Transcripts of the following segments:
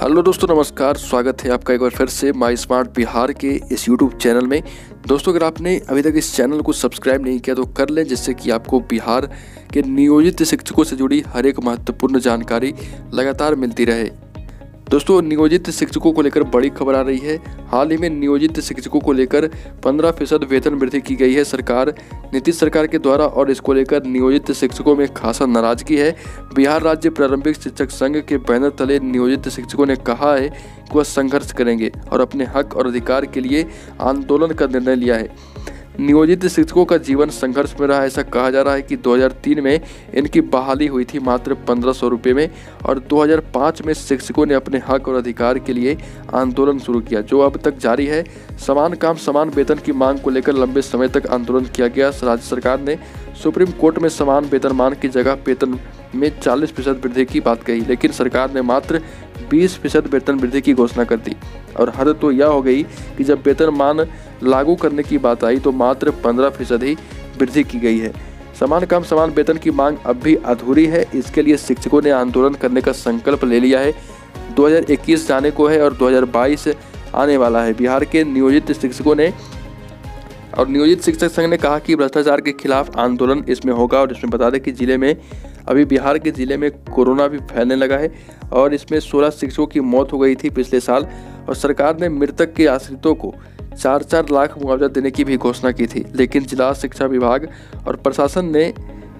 Hello दोस्तों, नमस्कार। स्वागत है आपका एक बार फिर से माई स्मार्ट बिहार के इस यूट्यूब चैनल में। दोस्तों, अगर आपने अभी तक इस चैनल को सब्सक्राइब नहीं किया तो कर लें, जिससे कि आपको बिहार के नियोजित शिक्षकों से जुड़ी हर एक महत्वपूर्ण जानकारी लगातार मिलती रहे। दोस्तों, नियोजित शिक्षकों को लेकर बड़ी खबर आ रही है। हाल ही में नियोजित शिक्षकों को लेकर 15% वेतन वृद्धि की गई है नीतीश सरकार के द्वारा, और इसको लेकर नियोजित शिक्षकों में खासा नाराजगी है। बिहार राज्य प्रारंभिक शिक्षक संघ के बैनर तले नियोजित शिक्षकों ने कहा है कि वह संघर्ष करेंगे और अपने हक और अधिकार के लिए आंदोलन का निर्णय लिया है। नियोजित शिक्षकों का जीवन संघर्ष में रहा। ऐसा कहा जा रहा है कि 2003 में इनकी बहाली हुई थी मात्र 1500 रुपये में, और 2005 में शिक्षकों ने अपने हक और अधिकार के लिए आंदोलन शुरू किया, जो अब तक जारी है। समान काम समान वेतन की मांग को लेकर लंबे समय तक आंदोलन किया गया। राज्य सरकार ने सुप्रीम कोर्ट में समान वेतनमान की जगह वेतन में 40% वृद्धि की बात कही, लेकिन सरकार ने मात्र 20% वेतन वृद्धि की घोषणा कर दी। और हद तो यह हो गई कि जब वेतनमान लागू करने की बात आई तो मात्र 15% ही वृद्धि की गई है। समान काम समान वेतन की मांग अब भी अधूरी है। इसके लिए शिक्षकों ने आंदोलन करने का संकल्प ले लिया है। 2021 जाने को है और 2022 आने वाला है। बिहार के नियोजित शिक्षकों ने और नियोजित शिक्षक संघ ने कहा कि भ्रष्टाचार के खिलाफ आंदोलन इसमें होगा। और इसमें बता दें कि जिले में अभी बिहार के ज़िले में कोरोना भी फैलने लगा है, और इसमें 16 शिक्षकों की मौत हो गई थी पिछले साल, और सरकार ने मृतक के आश्रितों को 4-4 लाख मुआवजा देने की भी घोषणा की थी। लेकिन जिला शिक्षा विभाग और प्रशासन ने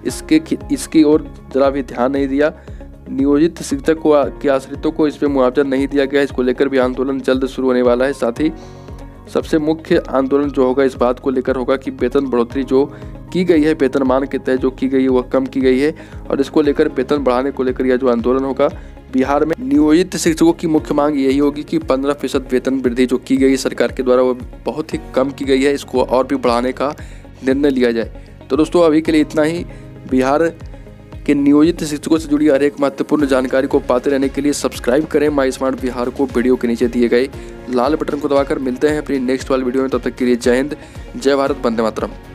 इसकी ओर जरा भी ध्यान नहीं दिया। नियोजित शिक्षक के आश्रितों को इसमें मुआवजा नहीं दिया गया। इसको लेकर भी आंदोलन जल्द शुरू होने वाला है। साथ ही सबसे मुख्य आंदोलन जो होगा इस बात को लेकर होगा कि वेतन बढ़ोतरी जो की गई है, वेतनमान के तहत जो की गई है वह कम की गई है, और इसको लेकर वेतन बढ़ाने को लेकर यह जो आंदोलन होगा बिहार में नियोजित शिक्षकों की मुख्य मांग यही होगी कि 15% वेतन वृद्धि जो की गई सरकार के द्वारा वो बहुत ही कम की गई है, इसको और भी बढ़ाने का निर्णय लिया जाए। तो दोस्तों, अभी के लिए इतना ही। बिहार के नियोजित शिक्षकों से जुड़ी हर एक महत्वपूर्ण जानकारी को पाते रहने के लिए सब्सक्राइब करें माई स्मार्ट बिहार को। वीडियो के नीचे दिए गए लाल बटन को दबाकर मिलते हैं अपनी नेक्स्ट वाली वीडियो में। तब तक के लिए जय हिंद, जय भारत, वंदे मातरम।